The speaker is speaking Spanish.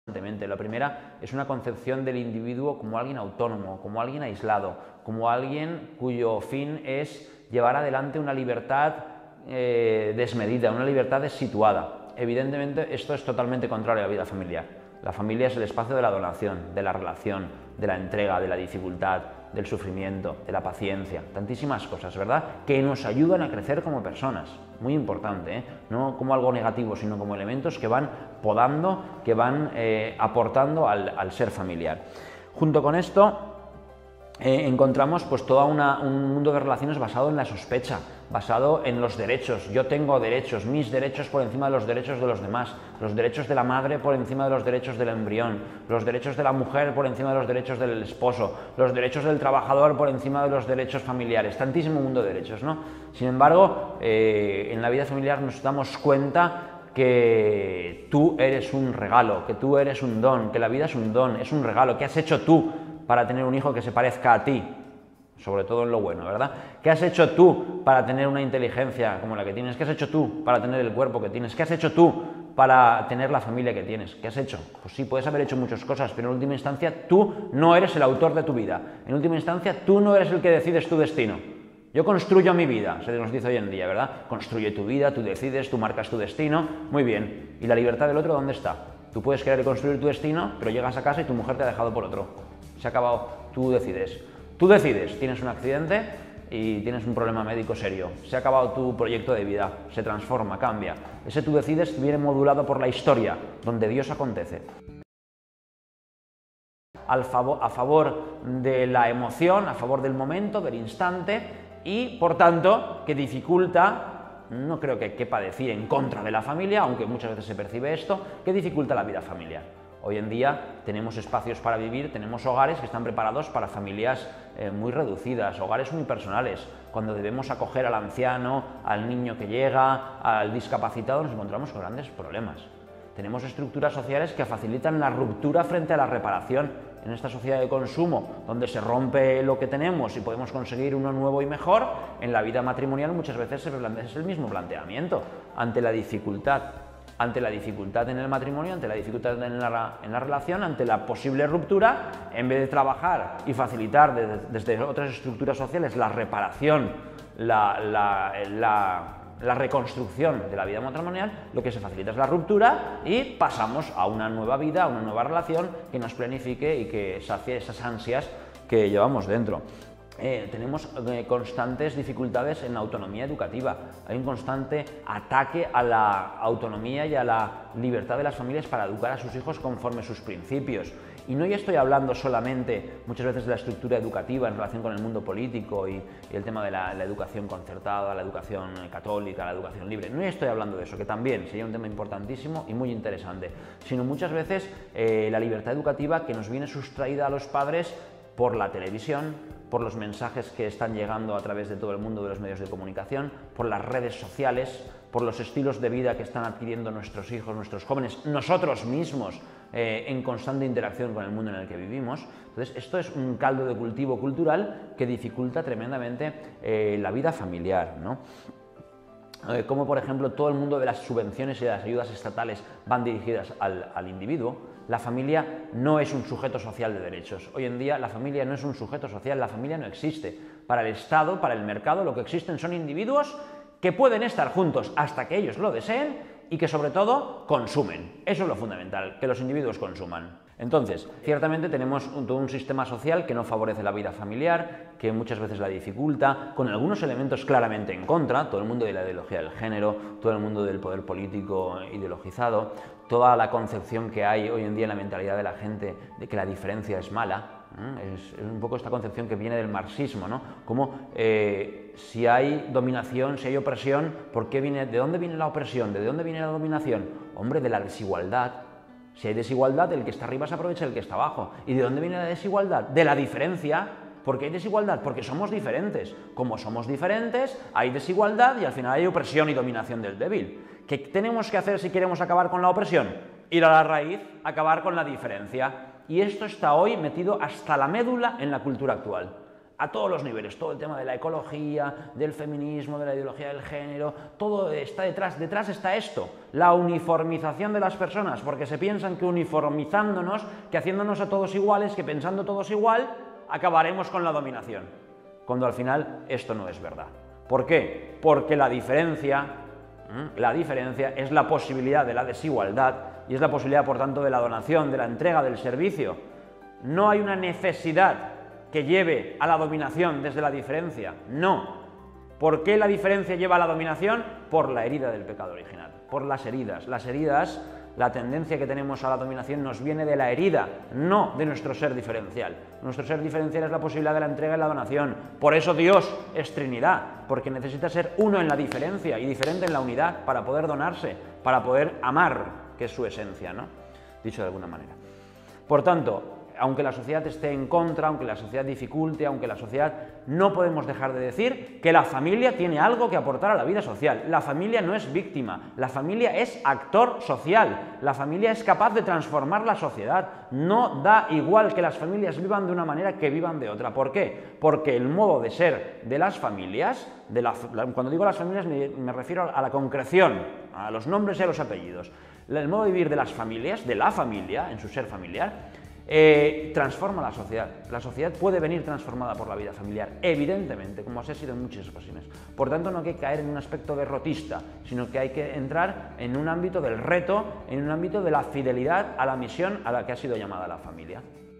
La primera es una concepción del individuo como alguien autónomo, como alguien aislado, como alguien cuyo fin es llevar adelante una libertad desmedida, una libertad desituada. Evidentemente esto es totalmente contrario a la vida familiar. La familia es el espacio de la donación, de la relación, de la entrega, de la dificultad, del sufrimiento, de la paciencia, tantísimas cosas, ¿verdad?, que nos ayudan a crecer como personas. Muy importante, ¿eh? No como algo negativo, sino como elementos que van podando, que van aportando al ser familiar. Junto con esto encontramos pues todo un mundo de relaciones basado en la sospecha, basado en los derechos. Yo tengo derechos, mis derechos por encima de los derechos de los demás, los derechos de la madre por encima de los derechos del embrión, los derechos de la mujer por encima de los derechos del esposo, los derechos del trabajador por encima de los derechos familiares, tantísimo mundo de derechos, ¿no? Sin embargo, en la vida familiar nos damos cuenta que tú eres un regalo, que tú eres un don, que la vida es un regalo, que has hecho tú para tener un hijo que se parezca a ti, sobre todo en lo bueno, ¿verdad? ¿Qué has hecho tú para tener una inteligencia como la que tienes? ¿Qué has hecho tú para tener el cuerpo que tienes? ¿Qué has hecho tú para tener la familia que tienes? ¿Qué has hecho? Pues sí, puedes haber hecho muchas cosas, pero en última instancia tú no eres el autor de tu vida. En última instancia tú no eres el que decides tu destino. Yo construyo mi vida, se nos dice hoy en día, ¿verdad? Construye tu vida, tú decides, tú marcas tu destino, muy bien. ¿Y la libertad del otro dónde está? Tú puedes querer construir tu destino, pero llegas a casa y tu mujer te ha dejado por otro. Se ha acabado, tú decides. Tú decides, tienes un accidente y tienes un problema médico serio. Se ha acabado tu proyecto de vida, se transforma, cambia. Ese tú decides viene modulado por la historia, donde Dios acontece. A favor de la emoción, a favor del momento, del instante y, por tanto, que dificulta, no creo que quepa decir en contra de la familia, aunque muchas veces se percibe esto, que dificulta la vida familiar. Hoy en día tenemos espacios para vivir, tenemos hogares que están preparados para familias muy reducidas, hogares unipersonales. Cuando debemos acoger al anciano, al niño que llega, al discapacitado, nos encontramos con grandes problemas. Tenemos estructuras sociales que facilitan la ruptura frente a la reparación. En esta sociedad de consumo, donde se rompe lo que tenemos y podemos conseguir uno nuevo y mejor, en la vida matrimonial muchas veces es el mismo planteamiento. Ante la dificultad en el matrimonio, ante la dificultad en la relación, ante la posible ruptura, en vez de trabajar y facilitar desde otras estructuras sociales la reparación, la reconstrucción de la vida matrimonial, lo que se facilita es la ruptura y pasamos a una nueva vida, a una nueva relación que nos planifique y que sacie esas ansias que llevamos dentro. Tenemos constantes dificultades en la autonomía educativa, hay un constante ataque a la autonomía y a la libertad de las familias para educar a sus hijos conforme sus principios. Y no ya estoy hablando solamente muchas veces de la estructura educativa en relación con el mundo político y el tema de la educación concertada, la educación católica, la educación libre. No ya estoy hablando de eso, que también sería un tema importantísimo y muy interesante, sino muchas veces la libertad educativa que nos viene sustraída a los padres por la televisión, por los mensajes que están llegando a través de todo el mundo de los medios de comunicación, por las redes sociales, por los estilos de vida que están adquiriendo nuestros hijos, nuestros jóvenes, nosotros mismos, en constante interacción con el mundo en el que vivimos. Entonces, esto es un caldo de cultivo cultural que dificulta tremendamente la vida familiar, ¿no? Como por ejemplo todo el mundo de las subvenciones y de las ayudas estatales van dirigidas al individuo. La familia no es un sujeto social de derechos. Hoy en día la familia no es un sujeto social, la familia no existe. Para el Estado, para el mercado, lo que existen son individuos que pueden estar juntos hasta que ellos lo deseen y que sobre todo consumen. Eso es lo fundamental, que los individuos consuman. Entonces, ciertamente tenemos todo un sistema social que no favorece la vida familiar, que muchas veces la dificulta, con algunos elementos claramente en contra, todo el mundo de la ideología del género, todo el mundo del poder político ideologizado, toda la concepción que hay hoy en día en la mentalidad de la gente de que la diferencia es mala. Es un poco esta concepción que viene del marxismo, ¿no? Como si hay dominación, si hay opresión, ¿de dónde viene la opresión? ¿De dónde viene la dominación? Hombre, de la desigualdad. Si hay desigualdad, el que está arriba se aprovecha del que está abajo. ¿Y de dónde viene la desigualdad? De la diferencia. ¿Por qué hay desigualdad? Porque somos diferentes. Como somos diferentes, hay desigualdad y al final hay opresión y dominación del débil. ¿Qué tenemos que hacer si queremos acabar con la opresión? Ir a la raíz, acabar con la diferencia. Y esto está hoy metido hasta la médula en la cultura actual. a todos los niveles, todo el tema de la ecología, del feminismo, de la ideología del género, todo está detrás está esto, la uniformización de las personas, porque se piensan que uniformizándonos, que haciéndonos a todos iguales, que pensando todos igual, acabaremos con la dominación, cuando al final esto no es verdad. ¿Por qué? Porque la diferencia es la posibilidad de la desigualdad y es la posibilidad, por tanto, de la donación, de la entrega del servicio. No hay una necesidad que lleve a la dominación desde la diferencia, no. ¿Por qué la diferencia lleva a la dominación? Por la herida del pecado original, por las heridas. Las heridas, la tendencia que tenemos a la dominación nos viene de la herida, no de nuestro ser diferencial. Nuestro ser diferencial es la posibilidad de la entrega y la donación. Por eso Dios es Trinidad, porque necesita ser uno en la diferencia y diferente en la unidad para poder donarse, para poder amar, que es su esencia, ¿no? Dicho de alguna manera. Por tanto, aunque la sociedad esté en contra, aunque la sociedad dificulte, aunque la sociedad, no podemos dejar de decir que la familia tiene algo que aportar a la vida social. La familia no es víctima, la familia es actor social, la familia es capaz de transformar la sociedad. No da igual que las familias vivan de una manera que vivan de otra. ¿Por qué? Porque el modo de ser de las familias, cuando digo las familias me refiero a la concreción, a los nombres y a los apellidos. El modo de vivir de las familias, de la familia, en su ser familiar, transforma la sociedad. La sociedad puede venir transformada por la vida familiar, evidentemente, como así ha sido en muchas ocasiones. Por tanto, no hay que caer en un aspecto derrotista, sino que hay que entrar en un ámbito del reto, en un ámbito de la fidelidad a la misión a la que ha sido llamada la familia.